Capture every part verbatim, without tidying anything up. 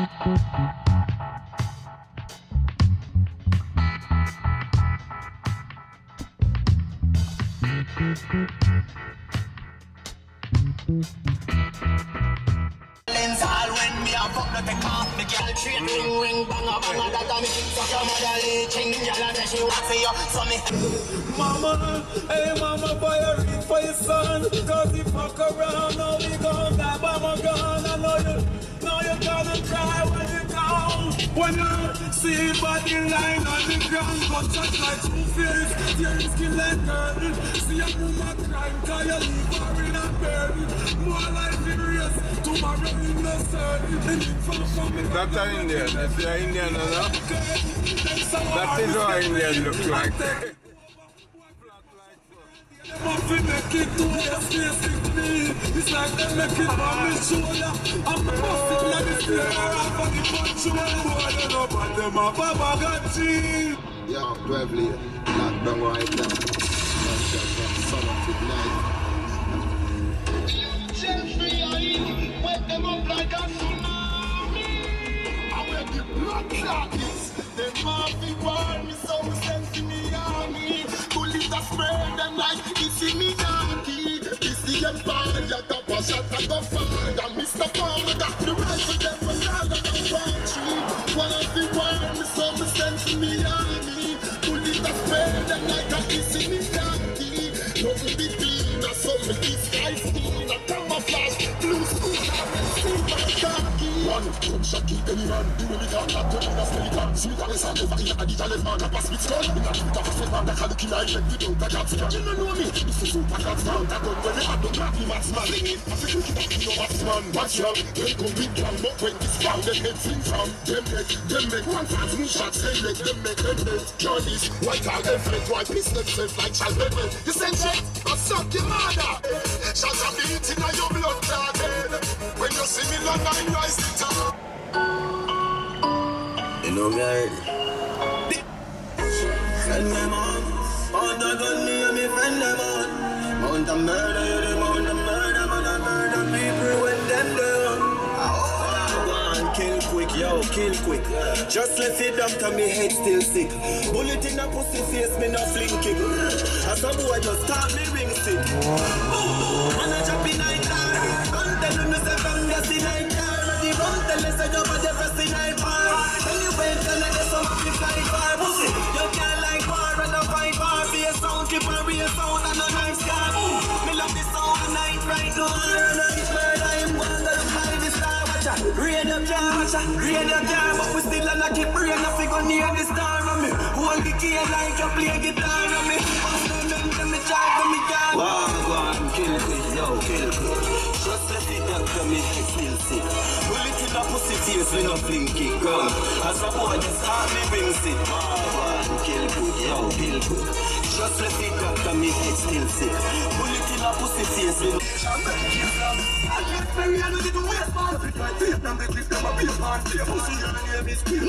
All when me a fuck the take off me girl treat ring ring banga banga that a me suck your mother leeching girl and she want for you so me Mama, hey mama boy I read for your son cause he fuck around now we gon' die by my gun I know you, know you gonna cry when you down when you see body line on the ground gun touch like two fish tear his skin like curtain see a woman crime cause you leave her in a burden more like furious tomorrow in the That's an Indian, that's an Indian, no? That is what Indian looks like. It's like they make it on my shoulder. I'm busting like this year. I'm on the control. I don't know about them. I'm Baba Ganji. Yo, twelve lead. Lock down right now. One shot from sun up to night. Wake them up like a tsunami. I wear the blood clots. They mafia war me, so me send to me army. Bullets that spread them like it's in me donkey. This the empire, top a shot and go fire. Mister Farmer got the right for them from Naga and Country. One of the war me, so me send to me army. Bullets that spread them like a it's in me donkey. Nothing between us, so me this guy's stealing a camouflage. Blue school, one come shot kill any man. Do me can not tell me the skeleton. Sweet and sun over in a digital man. A pass with skull. In a put of a set man. That can kill I let me down. That can't see. You don't know me. This is super cat man. That gun when they have the black me max man. I think you can kill your max man. Watch out. They come big gang. But when this found them head fling from. Them make, them make one thousand shots. They make, them make, them make. Journeys. White are effect. White piss themselves like Charles Bedwell. You send shit. I suck your mother. Shots are beating on your blood clotted. When you see me long I rise the top. You know me already. Send them on. Mount a gun me and me friend them on. Mount a murder you the mount a murder. Man a murder people when them down. Oh, kill quick, yo, kill quick. Just left it doctor, me head still sick. Bullet in a pussy face, me no fling kick. As a boy just start me ring sick. Man a drop in night car. Gun tell him me say from the sea night car. The gun tell him say you're the first in night bar. When you went and I get some happy fly bar. Pussy, you can't like bar and a fight bar. Be a sound, keep a real sound and a nice car. Me love this sound the night right now. Night murder, I'm gonna fly the star. Watch out, rain up jar, watch out, rain up jar. But we still a keep rain up, we go near the star on me. Hold the key like you play guitar on me. Me try for me car. Wow, go on, kill quick, yo, kill quick. Just let it down, come in, I still sick. Bullet in a pussy face, we no fling kick, gun. As a boy, just hard me bring sick. Wow, go on, kill quick, yo, kill quick. Just let it down, come in, I still sick. Bullet in a pussy face, we no... I get very under the waist, man. If I take them, they click them a beer man. See a pussy, your name is Kill.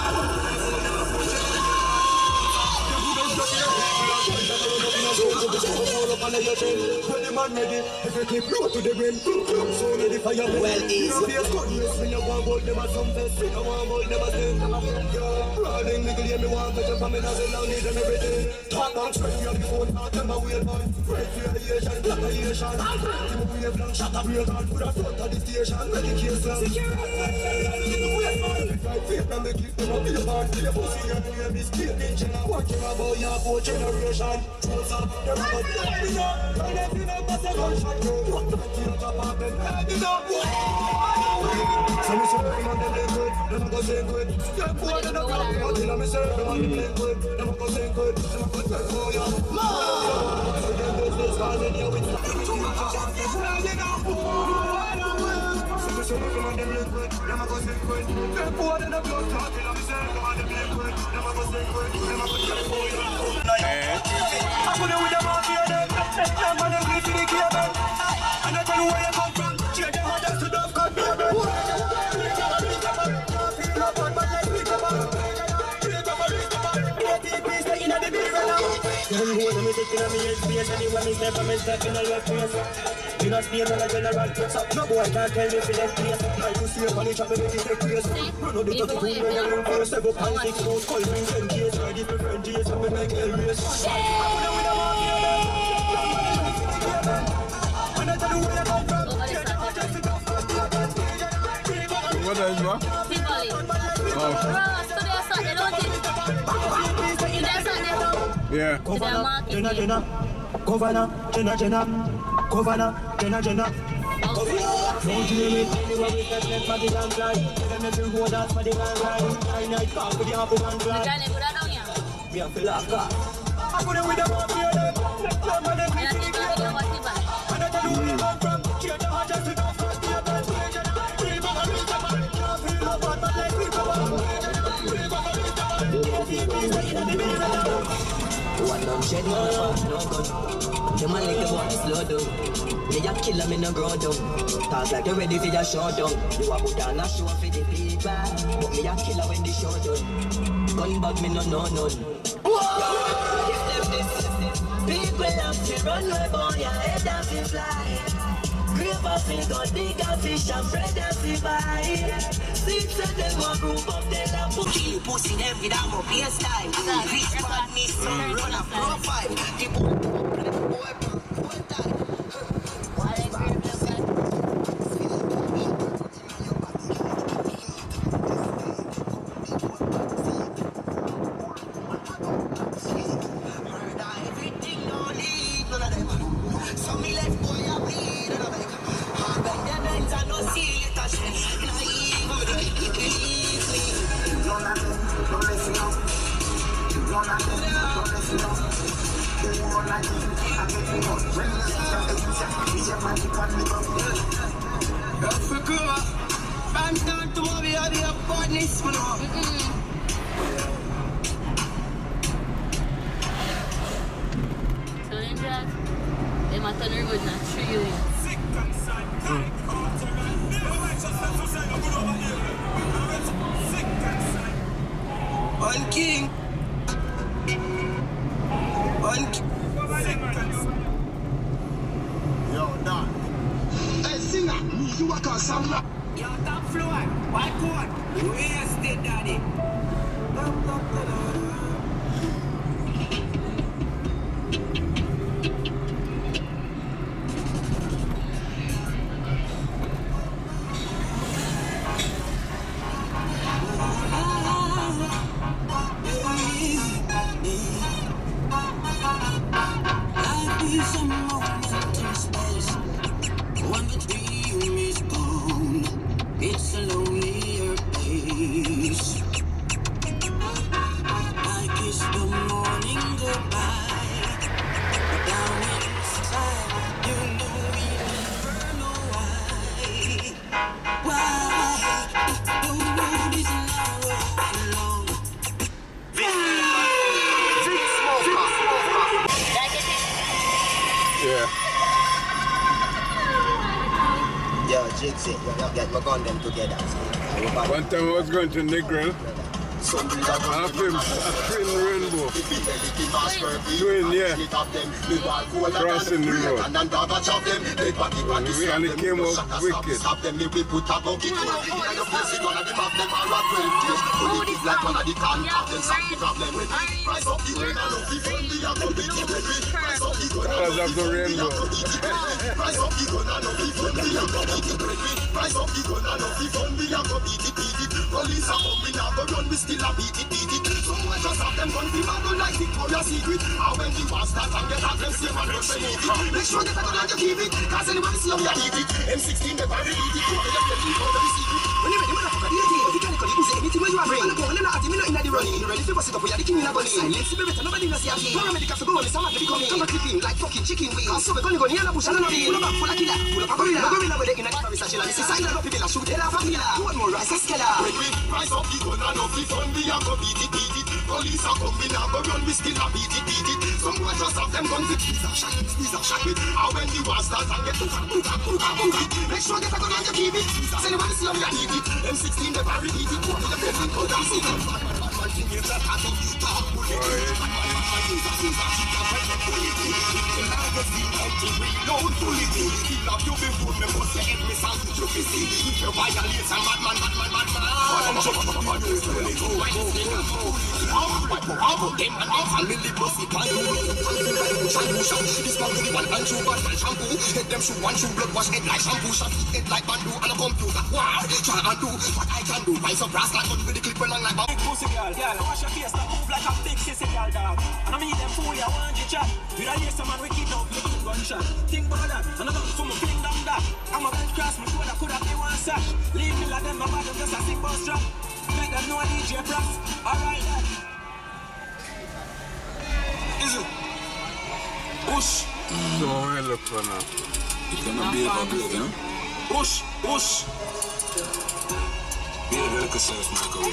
Well, easy. Generation, what's up? They're not going to be up. Turn it in a bus and gunshot. What the fuck you talk about them? Head up. So me say them on them play good, them go sing good. They're poor, they're not happy, but you know me say them on them play good, them go sing good. Them go sing good, yeah. So them business cause they deal with too much of them. So me say them on them play good, them go sing good. They're poor, they're not blood clot, you know me say them on them play good, them go sing good. Them go sing good, yeah. I'm gonna with them out here, them I'm gonna play for the cable. And I tell you where you come from. Check them out, that's the dove cut. In a Spain and a general. So no boy can't tell me for left place. I used to see a college and me make it take place. Run out the thirty-two when you run for seven point six rounds. Call me ten Ks, I give me friend Ks and me make hell race. I put them with a mafia man. When I tell you where I come from, change your heart just to go for the What is what? Tivoli. Oh. Today I saw they don't think. Today I saw they don't. Yeah. Governor, Jenna, Jenna. Governor, Jenna, Jenna. Governor, Jenna, Jenna. Don't you me anywhere we can let my digan fly. Let me bring more dance for the man ride. I night talk with the apple man fly. The guy never down here. Me a feel like that. I put it with the mafia then. Let's go for them. And I think I know what Tivoli. And I tell you where you come from. Change your heart just to go for the man. Change your heart. Free for the rich man. Can't feel no bad man like free for the man. Free for the rich man. Can't feel peace like in the middle. One don't shed no fast, no gun. Them a like the boy slow down. They a killer me no grow down. Talk like you ready for your showdown. You a put on a show for the people, but me a killer when the show done. Gun bag me no no none. If them this, people have to run my boy, your head have to fly. Grave a fish, go dig a fish and bread have to buy. Six of them a group up, they a put kill pussy them with a more baseline. Rich badness, some run a profile. The boy, boy, boy, time. One king. One king. Yo, done. Hey, singer, you work on some. Yo, top floor. White coat. Wasted, daddy. Get my gun them together. One time I was going to Negril. I filmed a twin rainbow. Twin, yeah. Crossing the road. And it came out wicked. Because of the rainbow. Police are coming out, but run, we still a beat it, beat it. Someone just have them gun, people don't like Victoria's Secret. And when the war starts and get at them, same and don't believe it. Make sure that I don't like to keep it, cause anybody see how we are eat it. M sixteen never really eat it, you want to get the out of the secret. When you ready, motherfucker, do your thing. If you can't call it, you say anything when you are bring. I'm not going to ask me not in the running. You ready to bust it up, we are the king in a bunny. Let's see, baby, nobody knows your thing. Paramedic have to go on, it's a matter becoming. Come back clipping like fucking chicken wings. So we're gonna go near the bush and another. Pull up full of killer, pull up a gorilla. No gorilla with the inner Paris and Sheila. This is silent, no people are shoot, they'll have a killer. You want more rice, a skeller. Rise up the gun and up the fun, we a go beat it, beat it. Police are coming and go run, we still a beat it, beat it. Some boys just have them guns, these are shot, these are shot with. And when the war starts and get to fuck, boom, boom, boom, boom. Make sure that I go down to keep it. Tell you what, see how we a eat it. M sixteen never repeat it, go to the bedroom, go down, see them. Them shoe one shoe blood wash head like shampoo shot head like bamboo and a computer. Wow, try and do what I can do. Rise up brass like gun with the clip long like bamboo. Big pussy girl, girl, wash your face, stop move like a big sissy girl dog. And I mean them fool ya want you chat. You don't hear some man we keep up, you keep gunshot. Think about that, and I don't for me fling down that. I'm a bad cross, me coulda coulda be one sash. Leave me like them, my bottom just a sick bus drop. Make them know D J props. Alright then. Is it? Push. So we look for now. It's gonna be a good, you know? Push, push. Be a very good surf, Michael.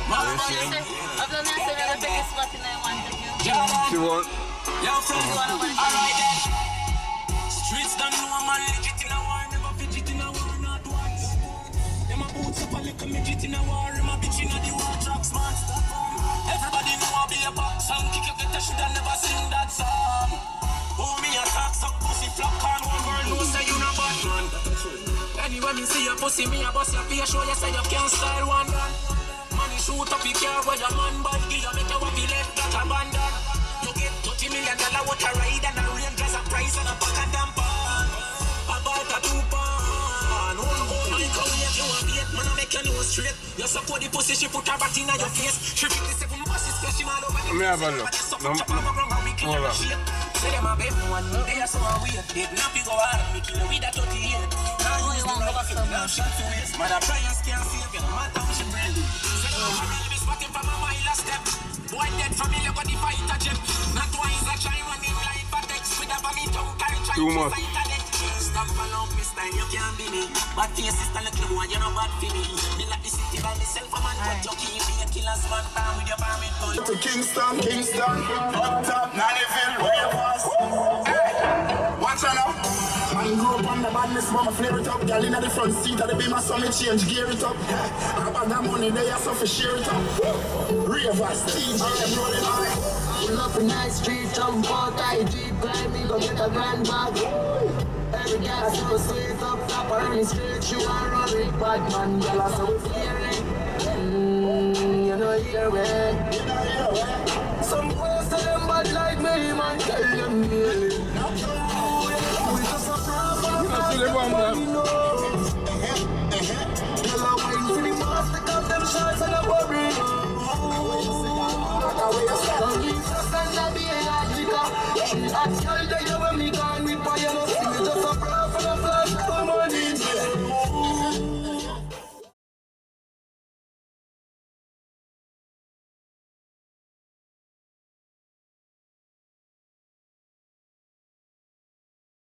I've done this and I've been spot in I want to She won't. Yeah, from you wanna win. Alright then. Streets don't know I'm a legit in a war, never fidget in a war, not once. Them a boots up a little midget in a war, them a bitch in a the war tracks, man. Everybody know I'll be a box song, kick your get a should have never sing that song. Oh, me a talk, suck pussy, flop, can't one girl know say you not bad man. Anyway, me see your pussy, me a bust your face, show you say you can't style one gun. Money shoot up your car where your man buy, give you make you walk the left that abandon. You get thirty million dollar what a ride and a range as a price and a pack of damper. About a two pan. Oh, my career, you a beat, man, I make you know straight. You support the pussy, she put her bat in your face. She fifty-seven buses, cause she all over the place. Me have a look. No, hold on. Say them a baby one, they are so weird. They not go out, me kill with a thirty-eight. Now you want to fit, now shot to waste. Mother Brian's can't save you, no matter how she bring. Say no family be spotting from a mile a step. Boy dead family got the fight a jet. Not twice I try running like a text with a vomit tongue carry try to fight a net. Stop along me style, you can't be me. But your sister little one, you know bad for me. Me like the city by myself, a man cut your key. Be a killer's man, down with your vomit gun. To Kingston, Kingston, up top, Nannyville, where you was. Hey, watch out now. Man grew up on the badness, mama flare it up. Girl in the front seat of the beamer, so me change gear it up. I got that money there, so for share it up. Ravers, T J, them rolling high. Pull up a nice street, jump out, I G, blind me, go get a grand bag. Every girl so sweet up, top her in straight, she want run with bad man, girl I so fearing. Mmm, you know hear way. You know hear way. Some boys say them bad like me, man, tell them me. We just a problem, You know, see the one, man.